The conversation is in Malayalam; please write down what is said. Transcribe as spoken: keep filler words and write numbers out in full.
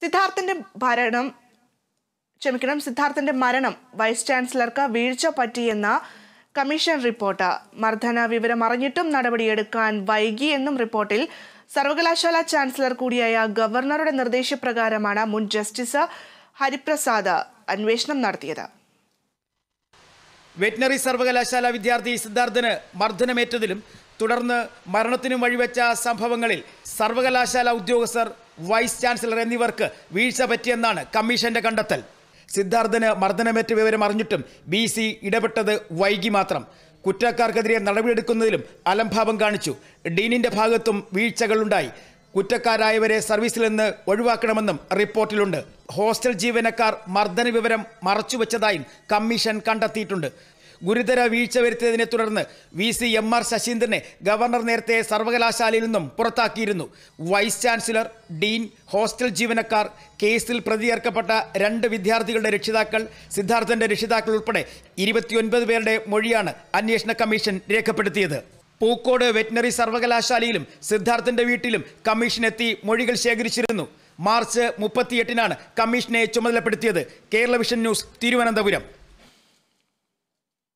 സിദ്ധാർത്ഥന്റെ ഭരണം ക്ഷമിക്കണം സിദ്ധാർത്ഥന്റെ മരണം വൈസ് ചാൻസലർക്ക് വീഴ്ച പറ്റിയെന്ന കമ്മീഷൻ റിപ്പോർട്ട്. മർദ്ദന വിവരം അറിഞ്ഞിട്ടും നടപടിയെടുക്കാൻ വൈകി എന്നും റിപ്പോർട്ടിൽ സർവകലാശാല ചാൻസലർ കൂടിയായ ഗവർണറുടെ നിർദ്ദേശപ്രകാരമാണ് മുൻ ജസ്റ്റിസ് ഹരിപ്രസാദ് അന്വേഷണം നടത്തിയത്. വെറ്റിനറി സർവകലാശാല വിദ്യാർത്ഥി സിദ്ധാർത്ഥന് മർദ്ദനമേറ്റതിലും തുടർന്ന് മരണത്തിനും വഴിവെച്ച സംഭവങ്ങളിൽ സർവകലാശാല ഉദ്യോഗസ്ഥർ, വൈസ് ചാൻസലർ എന്നിവർക്ക് വീഴ്ച പറ്റിയെന്നാണ് കമ്മീഷന്റെ കണ്ടെത്തൽ. സിദ്ധാർത്ഥന് മർദ്ദനമേറ്റ വിവരം അറിഞ്ഞിട്ടും ബി സി ഇടപെട്ടത് വൈകി മാത്രം. കുറ്റക്കാർക്കെതിരെ നടപടിയെടുക്കുന്നതിലും അലംഭാവം കാണിച്ചു. ഡീനിന്റെ ഭാഗത്തും വീഴ്ചകളുണ്ടായി. കുറ്റക്കാരായവരെ സർവീസിൽ നിന്ന് ഒഴിവാക്കണമെന്നും റിപ്പോർട്ടിലുണ്ട്. ഹോസ്റ്റൽ ജീവനക്കാർ മർദ്ദന വിവരം മറച്ചുവെച്ചതായും കമ്മീഷൻ കണ്ടെത്തിയിട്ടുണ്ട്. ഗുരുതര വീഴ്ച വരുത്തിയതിനെ തുടർന്ന് വി സി എം ആർ ശശീന്ദ്രനെ ഗവർണർ നേരത്തെ സർവകലാശാലയിൽ നിന്നും പുറത്താക്കിയിരുന്നു. വൈസ് ചാൻസലർ, ഡീൻ, ഹോസ്റ്റൽ ജീവനക്കാർ, കേസിൽ പ്രതിചേർക്കപ്പെട്ട രണ്ട് വിദ്യാർത്ഥികളുടെ രക്ഷിതാക്കൾ, സിദ്ധാർത്ഥന്റെ രക്ഷിതാക്കൾ ഉൾപ്പെടെ ഇരുപത്തിയൊൻപത് പേരുടെ മൊഴിയാണ് അന്വേഷണ കമ്മീഷൻ രേഖപ്പെടുത്തിയത്. പൂക്കോട് വെറ്റിനറി സർവകലാശാലയിലും സിദ്ധാർത്ഥന്റെ വീട്ടിലും കമ്മീഷൻ എത്തി മൊഴികൾ ശേഖരിച്ചിരുന്നു. മാർച്ച് മുപ്പത്തിയെട്ടിനാണ് കമ്മീഷനെ ചുമതലപ്പെടുത്തിയത്. Kerala vision news, Thiruvananthapuram.